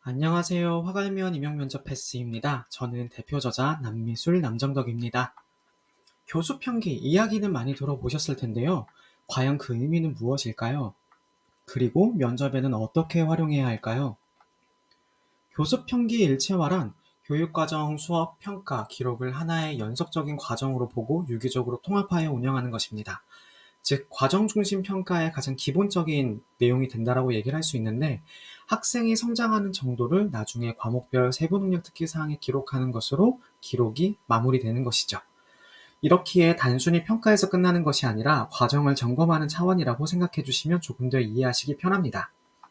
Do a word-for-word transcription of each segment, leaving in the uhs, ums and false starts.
안녕하세요. 화갈면 임용면접 패스입니다. 저는 대표 저자 남미술 남정덕입니다. 교수 편기 이야기는 많이 들어보셨을 텐데요. 과연 그 의미는 무엇일까요? 그리고 면접에는 어떻게 활용해야 할까요? 교수 편기 일체화란 교육과정, 수업, 평가, 기록을 하나의 연속적인 과정으로 보고 유기적으로 통합하여 운영하는 것입니다. 즉, 과정 중심 평가의 가장 기본적인 내용이 된다라고 얘기를 할 수 있는데, 학생이 성장하는 정도를 나중에 과목별 세부 능력 특기 사항에 기록하는 것으로 기록이 마무리되는 것이죠. 이렇기에 단순히 평가에서 끝나는 것이 아니라 과정을 점검하는 차원이라고 생각해 주시면 조금 더 이해하시기 편합니다.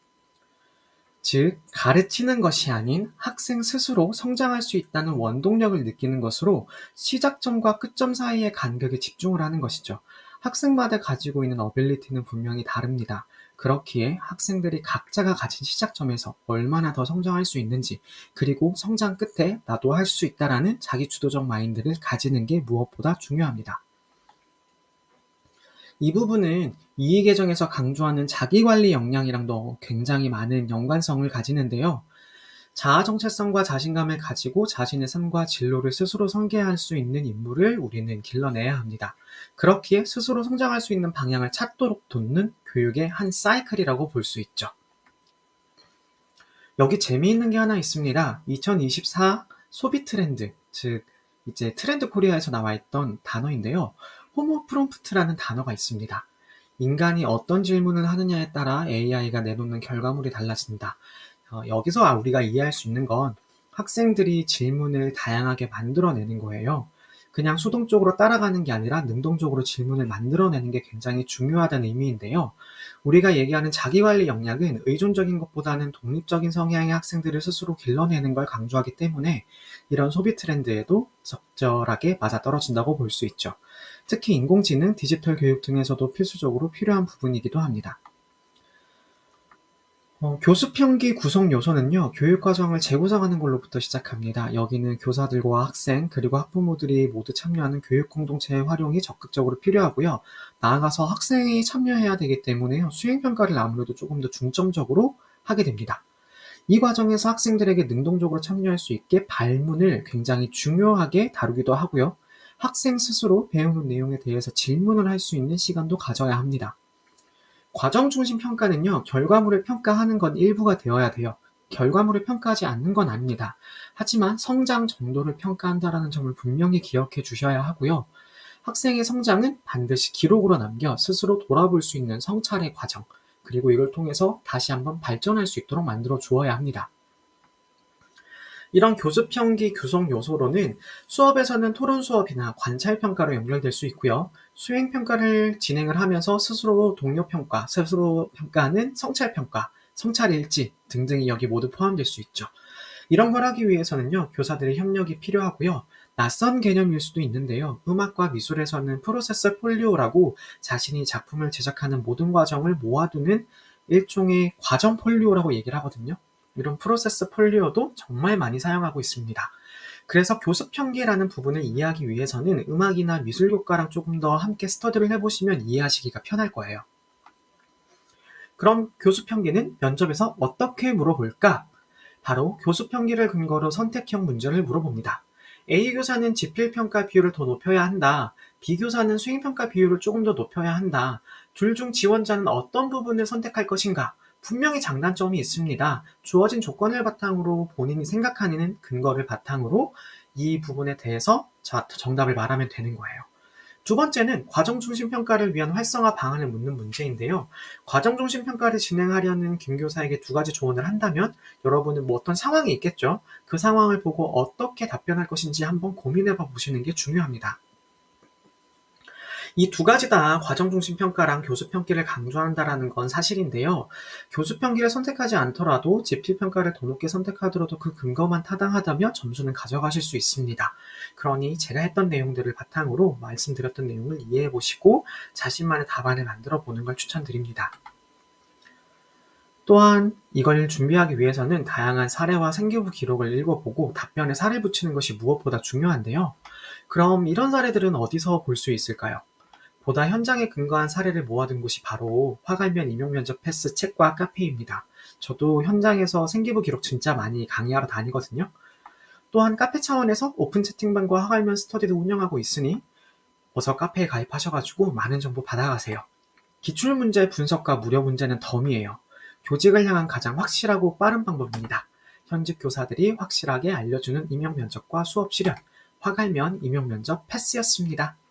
즉, 가르치는 것이 아닌 학생 스스로 성장할 수 있다는 원동력을 느끼는 것으로 시작점과 끝점 사이의 간격에 집중을 하는 것이죠. 학생마다 가지고 있는 어빌리티는 분명히 다릅니다. 그렇기에 학생들이 각자가 가진 시작점에서 얼마나 더 성장할 수 있는지, 그리고 성장 끝에 나도 할 수 있다라는 자기주도적 마인드를 가지는 게 무엇보다 중요합니다. 이 부분은 이익계정에서 강조하는 자기관리 역량이랑도 굉장히 많은 연관성을 가지는데요. 자아 정체성과 자신감을 가지고 자신의 삶과 진로를 스스로 설계할 수 있는 인물을 우리는 길러내야 합니다. 그렇기에 스스로 성장할 수 있는 방향을 찾도록 돕는 교육의 한 사이클이라고 볼 수 있죠. 여기 재미있는 게 하나 있습니다. 이천이십사 소비 트렌드, 즉 이제 트렌드 코리아에서 나와 있던 단어인데요. 호모 프롬프트라는 단어가 있습니다. 인간이 어떤 질문을 하느냐에 따라 에이아이가 내놓는 결과물이 달라진다. 어, 여기서 우리가 이해할 수 있는 건 학생들이 질문을 다양하게 만들어내는 거예요. 그냥 수동적으로 따라가는 게 아니라 능동적으로 질문을 만들어내는 게 굉장히 중요하다는 의미인데요. 우리가 얘기하는 자기관리 역량은 의존적인 것보다는 독립적인 성향의 학생들을 스스로 길러내는 걸 강조하기 때문에 이런 소비 트렌드에도 적절하게 맞아떨어진다고 볼 수 있죠. 특히 인공지능, 디지털 교육 등에서도 필수적으로 필요한 부분이기도 합니다. 어, 교수 편기 구성 요소는요, 교육과정을 재구성하는 걸로부터 시작합니다. 여기는 교사들과 학생, 그리고 학부모들이 모두 참여하는 교육 공동체의 활용이 적극적으로 필요하고요. 나아가서 학생이 참여해야 되기 때문에요, 수행평가를 아무래도 조금 더 중점적으로 하게 됩니다. 이 과정에서 학생들에게 능동적으로 참여할 수 있게 발문을 굉장히 중요하게 다루기도 하고요. 학생 스스로 배우는 내용에 대해서 질문을 할 수 있는 시간도 가져야 합니다. 과정 중심 평가는요, 결과물을 평가하는 건 일부가 되어야 돼요. 결과물을 평가하지 않는 건 아닙니다. 하지만 성장 정도를 평가한다는 점을 분명히 기억해 주셔야 하고요. 학생의 성장은 반드시 기록으로 남겨 스스로 돌아볼 수 있는 성찰의 과정, 그리고 이걸 통해서 다시 한번 발전할 수 있도록 만들어 주어야 합니다. 이런 교수 편기 구성 요소로는 수업에서는 토론 수업이나 관찰 평가로 연결될 수 있고요. 수행 평가를 진행을 하면서 스스로 동료 평가, 스스로 평가하는 성찰 평가, 성찰 일지 등등이 여기 모두 포함될 수 있죠. 이런 걸 하기 위해서는요, 교사들의 협력이 필요하고요. 낯선 개념일 수도 있는데요. 음악과 미술에서는 프로세서 폴리오라고 자신이 작품을 제작하는 모든 과정을 모아두는 일종의 과정 폴리오라고 얘기를 하거든요. 이런 프로세스 폴리오도 정말 많이 사용하고 있습니다. 그래서 교수 편기라는 부분을 이해하기 위해서는 음악이나 미술 교과랑 조금 더 함께 스터디를 해보시면 이해하시기가 편할 거예요. 그럼 교수 편기는 면접에서 어떻게 물어볼까? 바로 교수 편기를 근거로 선택형 문제를 물어봅니다. A 교사는 지필평가 비율을 더 높여야 한다. B 교사는 수행평가 비율을 조금 더 높여야 한다. 둘 중 지원자는 어떤 부분을 선택할 것인가? 분명히 장단점이 있습니다. 주어진 조건을 바탕으로 본인이 생각하는 근거를 바탕으로 이 부분에 대해서 정답을 말하면 되는 거예요. 두 번째는 과정 중심 평가를 위한 활성화 방안을 묻는 문제인데요. 과정 중심 평가를 진행하려는 김 교사에게 두 가지 조언을 한다면 여러분은 뭐 어떤 상황이 있겠죠. 그 상황을 보고 어떻게 답변할 것인지 한번 고민해 봐 보시는 게 중요합니다. 이 두 가지 다 과정 중심 평가랑 교수 편기를 강조한다라는 건 사실인데요. 교수 편기를 선택하지 않더라도 지필 평가를 더 높게 선택하더라도 그 근거만 타당하다면 점수는 가져가실 수 있습니다. 그러니 제가 했던 내용들을 바탕으로 말씀드렸던 내용을 이해해 보시고 자신만의 답안을 만들어 보는 걸 추천드립니다. 또한 이걸 준비하기 위해서는 다양한 사례와 생기부 기록을 읽어보고 답변에 살을 붙이는 것이 무엇보다 중요한데요. 그럼 이런 사례들은 어디서 볼 수 있을까요? 보다 현장에 근거한 사례를 모아둔 곳이 바로 화갈면 임용면접 패스 책과 카페입니다. 저도 현장에서 생기부 기록 진짜 많이 강의하러 다니거든요. 또한 카페 차원에서 오픈 채팅방과 화갈면 스터디도 운영하고 있으니 어서 카페에 가입하셔가지고 많은 정보 받아가세요. 기출문제 분석과 무료 문제는 덤이에요. 교직을 향한 가장 확실하고 빠른 방법입니다. 현직 교사들이 확실하게 알려주는 임용면접과 수업 실현, 화갈면 임용면접 패스였습니다.